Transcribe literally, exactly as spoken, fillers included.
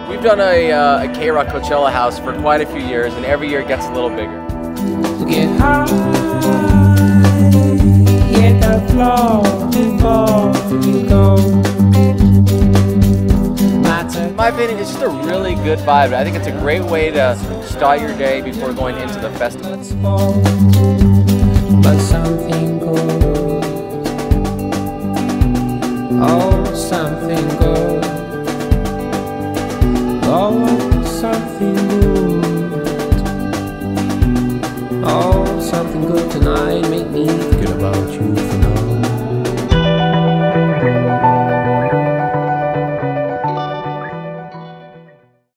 We've done a, uh, a K R O Q Coachella house for quite a few years, and every year it gets a little bigger. Get high, hit the floor before you go. In my opinion, it's just a really good vibe. I think it's a great way to start your day before going into the festival. But something good, oh something good, oh something good, oh something good tonight.